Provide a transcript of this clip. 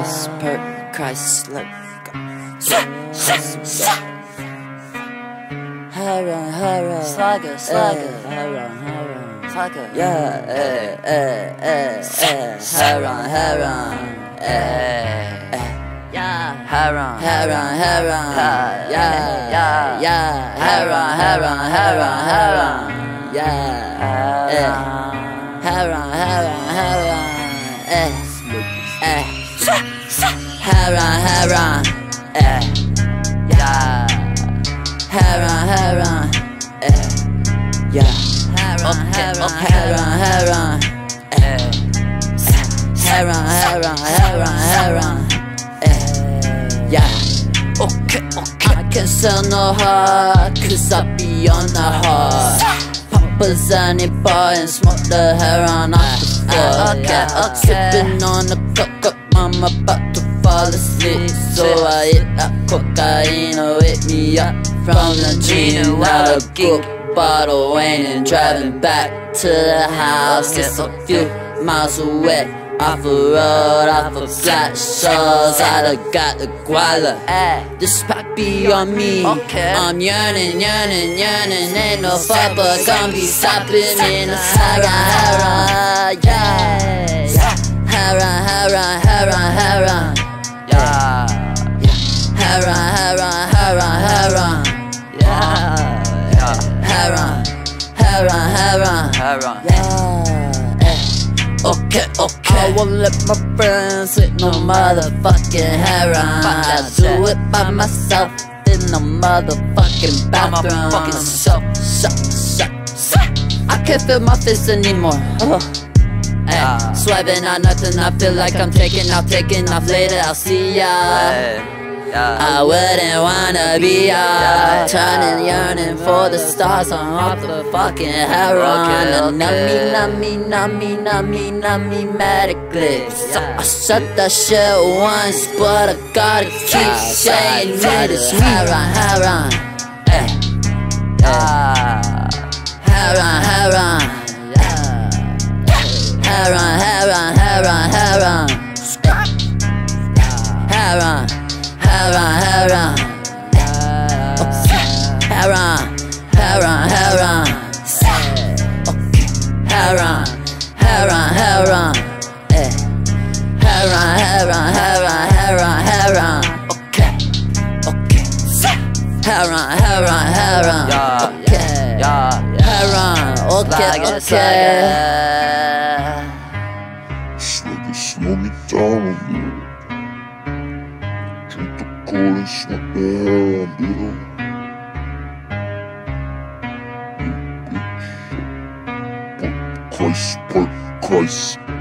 Christ, Purpdogg, Christ, Slug Herron, Herron, Slug, Herron, Slug, yeah, Herron, yeah, Herron, yeah, Herron, yeah, Herron, okay. I can sell no heart, cause I be on the heart. Poppers any bar and smoke the Herron off the floor. Sipping on the cup, I'm about to fall asleep. So I hit that cocaine to wake me up from the dream. Now a good bottle waiting, driving back to the house. It's a few miles away, off a road, off of flat shores. I done got the guala, this pack be on me. I'm yearning, ain't no fight but gon' be stopping in the saga. Herron, yeah, Herron, yeah, Herron, okay. I won't let my friends hit no motherfucking Herron. I do it by myself in the motherfucking bathroom. I can't feel my fists anymore. Swiping on nothing, I feel like I'm taking off later, I'll see ya. I wouldn't wanna be ya. Turning, yearning for the stars, I'm off the fucking Herron. Nummy medically. So I shut that shit once, but I gotta keep saying it is me. Herron, Herron, okay. Slugger, slow me down a little. Drink the cold and smoke the Herron, little. You bitch. Purpdogg, Christ.